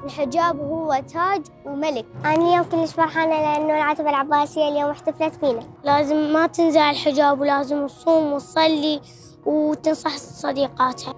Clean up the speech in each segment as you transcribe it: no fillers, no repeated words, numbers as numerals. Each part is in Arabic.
الحجاب هو تاج وملك. أنا اليوم كلش فرحانة لأنه العتبة العباسية اليوم احتفلت فينا. لازم ما تنزع الحجاب ولازم تصوم وتصلي وتنصح صديقاتها.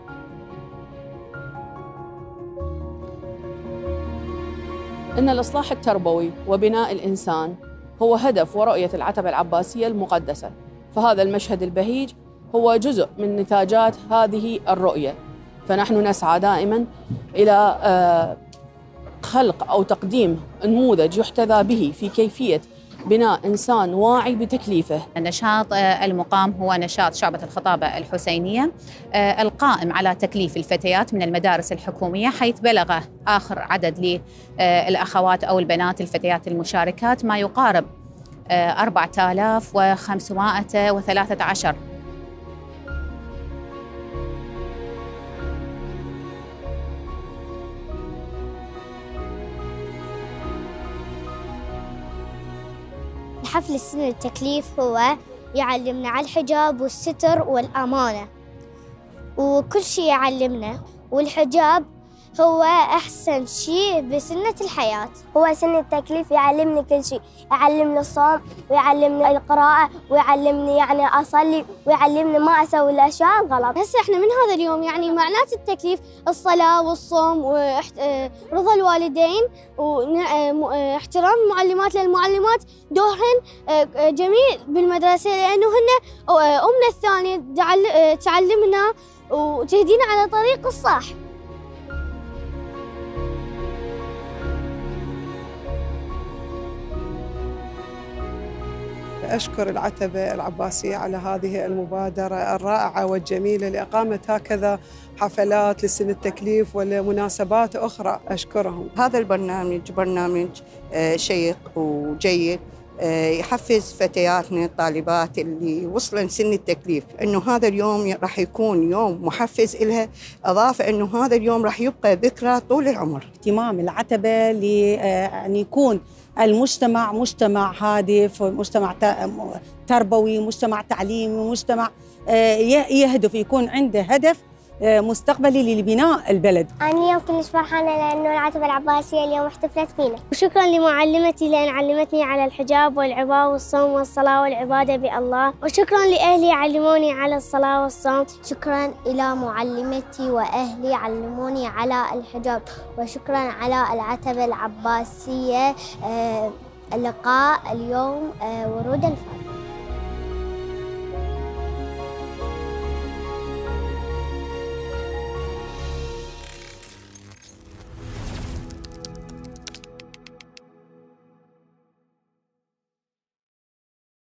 إن الإصلاح التربوي وبناء الإنسان هو هدف ورؤية العتبة العباسية المقدسة، فهذا المشهد البهيج هو جزء من نتاجات هذه الرؤية، فنحن نسعى دائماً إلى خلق أو تقديم نموذج يحتذى به في كيفية بناء إنسان واعي بتكليفه. النشاط المقام هو نشاط شعبة الخطابة الحسينية القائم على تكليف الفتيات من المدارس الحكومية، حيث بلغ آخر عدد للأخوات أو البنات الفتيات المشاركات ما يقارب 4513. حفل السنة التكليف هو يعلمنا على الحجاب والستر والأمانة وكل شيء يعلمنا، والحجاب هو أحسن شيء بسنة الحياة. هو سن التكليف يعلمني كل شيء، يعلمني الصوم ويعلمني القراءة ويعلمني يعني أصلي ويعلمني ما أسوي الأشياء الغلط. هسه احنا من هذا اليوم يعني معنات التكليف الصلاة والصوم ورضا الوالدين واحترام المعلمات للمعلمات دورهن جميل بالمدرسة، لأنه هن أمنا الثانية تعلمنا وتهدينا على طريق الصح. أشكر العتبة العباسية على هذه المبادرة الرائعة والجميلة لإقامة هكذا حفلات لسن التكليف ولمناسبات أخرى. أشكرهم. هذا البرنامج برنامج شيق وجيد، يحفز فتياتنا الطالبات اللي وصلن سن التكليف انه هذا اليوم راح يكون يوم محفز إلها، اضافه انه هذا اليوم راح يبقى ذكرى طول العمر. اهتمام العتبة ان يكون المجتمع مجتمع هادف، مجتمع تربوي، مجتمع تعليمي، مجتمع يهدف يكون عنده هدف مستقبلي لبناء البلد. أنا اليوم كلش فرحانة لأنه العتبة العباسية اليوم احتفلت فينا. وشكرا لمعلمتي لأن علمتني على الحجاب والعباءة والصوم والصلاة والعبادة بالله، وشكرا لأهلي علموني على الصلاة والصوم. شكرا إلى معلمتي وأهلي علموني على الحجاب، وشكرا على العتبة العباسية اللقاء اليوم ورود الفاتحة.